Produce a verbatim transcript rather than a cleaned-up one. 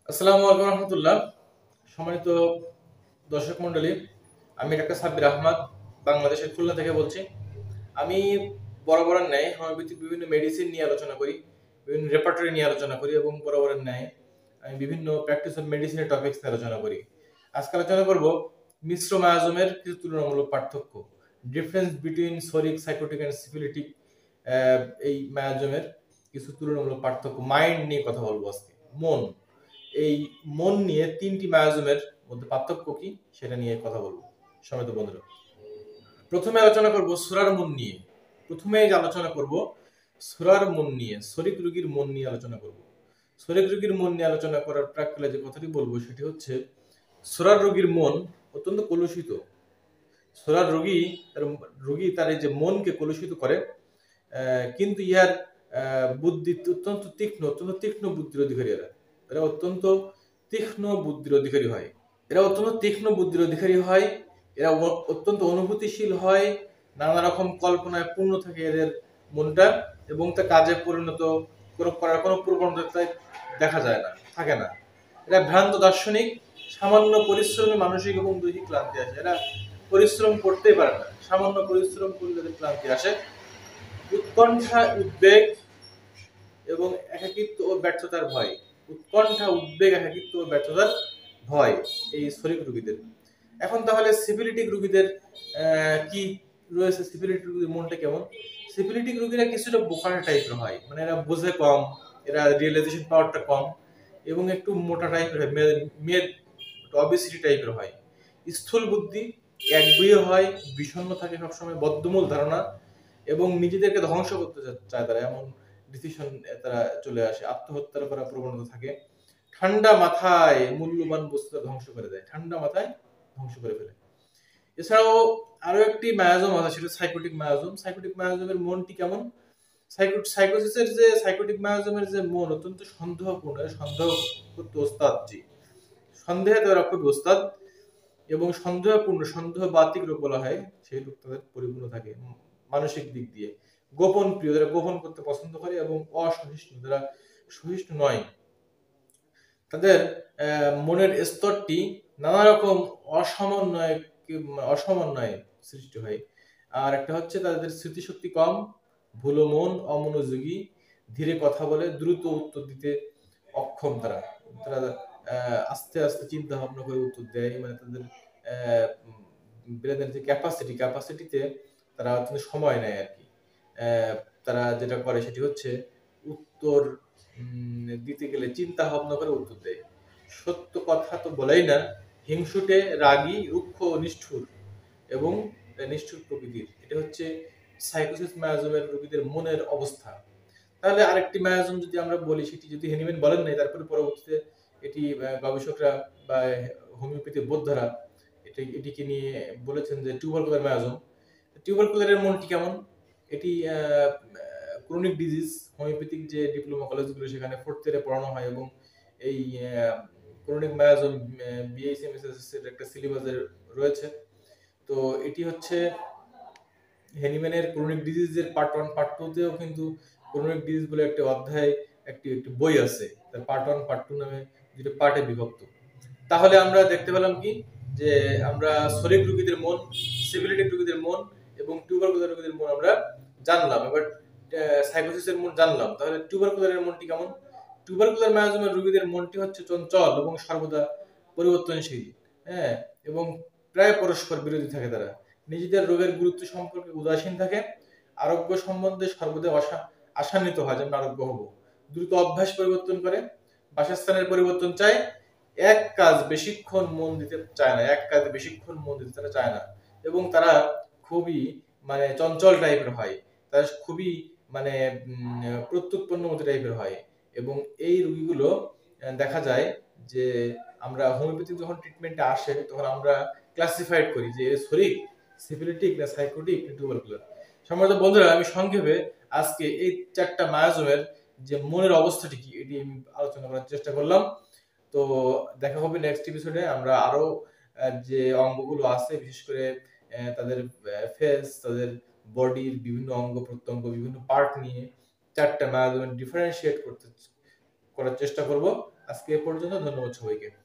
আসসালামু আলাইকুম রহমতুল্লাহ। সম্মানিত দর্শক মন্ডলী, আমি ডাক্তার সাব্বির আহমদ বাংলাদেশের খুলনা থেকে বলছি। আমি বরাবরের ন্যায় হোমিওপ্যাথিক বিভিন্ন মেডিসিন নিয়ে আলোচনা করি, বিভিন্ন রেপার্টরি নিয়ে আলোচনা করি এবং বরাবরের ন্যায় আমি বিভিন্ন প্র্যাকটিস অফ মেডিসিনের টপিক্স নিয়ে আলোচনা করি। আজকে আলোচনা করব মিশ্র মায়াজমের কিছু তুলনামূলক পার্থক্য, difference between psoric, sycotic and syphilitic. এই মায়াজমের কিছু তুলনামূলক পার্থক্য, মাইন্ড নিয়ে কথা বলবো আজকে। মন, এই মন নিয়ে তিনটি মায়াজমের মধ্যে পার্থক্য কি সেটা নিয়ে কথা বলবো সমিত বন্ধুরা। প্রথমে আলোচনা করব সুরার মন নিয়ে। প্রথমে আলোচনা করব সুরার মন নিয়ে, শরিক রোগীর মন নিয়ে আলোচনা করব। শরিক রোগীর মন নিয়ে আলোচনা করার প্রাক্কালে যে কথাটি বলবো সেটি হচ্ছে, সুরার রোগীর মন অত্যন্ত কলুষিত। সুরার রোগী রোগী তার এই যে মনকে কলুষিত করে, কিন্তু ইহার বুদ্ধি অত্যন্ত তীক্ষ্ণ, অত্যন্ত তীক্ষ্ণ বুদ্ধির অধিকারী। এরা এরা অত্যন্ত তীক্ষ্ণ বুদ্ধির অধিকারী হয় এরা অত্যন্ত তীক্ষ্ণ বুদ্ধির অধিকারী হয় এরা অত্যন্ত অনুভূতিশীল হয়। নানা রকম কল্পনায় পূর্ণ থাকে এদের মনটা, এবং তা কাজে পরিণত করার কোনো প্রবণতা দেখা যায় না, থাকে না। এরা ভ্রান্ত দার্শনিক। সামান্য পরিশ্রমে মানসিক এবং দৈহিক ক্লান্তি আসে। এরা পরিশ্রম করতেই পারে না, সামান্য পরিশ্রম করলে এদের ক্লান্তি আসে। উৎকণ্ঠা, উদ্বেগ এবং একাকিত্ব ও ব্যর্থতার ভয়। উৎকণ্ঠা, উদ্বেগ, একাকিত্ব ও ব্যর্থতার ভয় এই শরিক রোগীদের। এখন তাহলে সিফিলিটিক রোগীদের কি রয়েছে? সিফিলিটিক রোগীদের মনটা কেমন? সিফিলিটিক রোগীরা কিছুটা বোকার টাইপের হয়, মানে এরা বোঝে কম, এরা রিয়েলাইজেশন পাওয়ারটা কম এবং একটু মোটা টাইপের হয়, মেদ অবেসিটি টাইপের হয়। স্থূল বুদ্ধি, একগুঁয়ে হয়, বিষণ্ণ থাকে সবসময়, বদ্ধমূল ধারণা এবং নিজেদেরকে ধ্বংস করতে চায় তারা, এমন ডিসিশন তারা চলে আসে, আত্মহত্যার করার প্রবণতা থাকে। ঠান্ডা মাথায় মূল্যবান বস্তু ধ্বংস করে দেয়, ঠান্ডা মাথায় ধ্বংস করে ফেলে। এছাড়াও আরো একটি মায়াজম আছে, সেটা সাইকোটিক মায়াজম। সাইকোটিক মায়াজমের মনটি কেমন? সাইকোসিসের যে সাইকোটিক মায়াজমের যে মন অত্যন্ত সন্দেহপূর্ণ, সন্দেহ করতে ওস্তাদ, জি সন্দেহে তারা খুব ওস্তাদ এবং সন্দেহপূর্ণ, সন্দেহ বাতিক রোগ বলা হয়, সেই রোগ তাদের পরিপূর্ণ থাকে মানসিক দিক দিয়ে। গোপন প্রিয়, যারা গোপন করতে পছন্দ করে, এবং অসহিষ্ণু, যারা সহিষ্ণু নয়, তাদের মনের স্তরটি নানা রকম অসমন্বয় অসমন্বয় সৃষ্টি হয়। আর একটা হচ্ছে তাদের স্মৃতিশক্তি কম, ভুলো মন, অমনোযোগী, ধীরে কথা বলে, দ্রুত উত্তর দিতে অক্ষম। তারা তারা আস্তে আস্তে চিন্তা ভাবনা করে উত্তর দেয়, মানে তাদের ব্রেনের যে ক্যাপাসিটি, ক্যাপাসিটিতে তারা সময় নেয় আর কি। তারা যেটা করে সেটি হচ্ছে উত্তর দিতে গেলে চিন্তা ভাবনা করে উত্তর দেয়। সত্য কথা তো বলেই না, হিংসুটে, রাগী, রুক্ষ, নিষ্ঠুর এবং নিষ্ঠুর প্রকৃতির। এটা হচ্ছে সাইকোসিস মায়াজমের রোগীদের মনের অবস্থা। তাহলে আরেকটি মায়াজম যদি আমরা বলি, সেটি যদি হেনিম্যান বলেন নাই, তারপরে পরবর্তীতে এটি গবেষকরা বা হোমিওপ্যাথি বোদ্ধারা এটি এটিকে নিয়ে বলেছেন যে টিউবারকুলার মায়াজম। টিউবারকুলারের মনটি কেমন? এটি ক্রনিক ডিজিজ। হোমিওপ্যাথিক যে ডিপ্লোমা কলেজগুলো, সেখানে ফোর্থ ইয়ারে পড়ানো হয়, এবং এই ক্রনিক মায়াজম বিএসএমএসএস এর একটা সিলেবাসের রয়েছে। তো এটি হচ্ছে হেনিম্যানের ক্রনিক ডিজিজের পার্ট ওয়ান, পার্ট টু তেও কিন্তু ক্রনিক ডিজিজ বলে একটা অধ্যায়, একটি একটি বই আছে, তার পার্ট ওয়ান, পার্ট টু নামে দুটো পার্টে বিভক্ত। তাহলে আমরা দেখতে পেলাম কি, যে আমরা শরিক রোগীদের মন, সিফিলিটিক রোগীদের মন এবং টিউবারকুলার রোগীদের মন আমরা জানলাম। এবার সাইকোসিসের মন জানলাম, তাহলে টিউবারকুলারের মনটি কেমন? টিউবারকুলার মায়াজমের রোগীদের মনটি হচ্ছে চঞ্চল এবং সর্বদা পরিবর্তনশীল, হ্যাঁ, এবং প্রায় পরস্পর বিরোধী থাকে। তারা নিজেদের রোগের গুরুত্ব সম্পর্কে উদাসীন থাকে, আরোগ্য সম্বন্ধে সর্বদা আশান্বিত হয়, যেন আরোগ্য হব। দ্রুত অভ্যাস পরিবর্তন করে, বাসস্থানের পরিবর্তন চায়, এক কাজ বেশিক্ষণ মন দিতে চায় না, এক কাজে বেশিক্ষণ মন দিতে তারা চায় না, এবং তারা খুবই মানে চঞ্চল টাইপের হয়, তারা খুবই মানে প্রত্যুৎপন্ন মতো টাইপের হয়। এবং এই রোগীগুলো দেখা যায় যে আমরা হোমিওপ্যাথিক যখন ট্রিটমেন্টে আসে, তখন আমরা ক্লাসিফাইড করি যে শরিক, সিফিলিটিক, না সাইকোটিক, না টিউবারকুলার। সম্মানিত বন্ধুরা, আমি সংক্ষেপে আজকে এই চারটা মায়াজমের যে মনের অবস্থাটি কি, এটি আমি আলোচনা করার চেষ্টা করলাম। তো দেখা হবে নেক্সট এপিসোডে। আমরা আরো যে অঙ্গগুলো আছে, বিশেষ করে তাদের ফেস, তাদের বডির বিভিন্ন অঙ্গ প্রত্যঙ্গ, বিভিন্ন পার্ট নিয়ে চারটা মায়াজম ডিফারেন্সিয়েট করতে করার চেষ্টা করব। আজকে এ পর্যন্ত। ধন্যবাদ সবাইকে।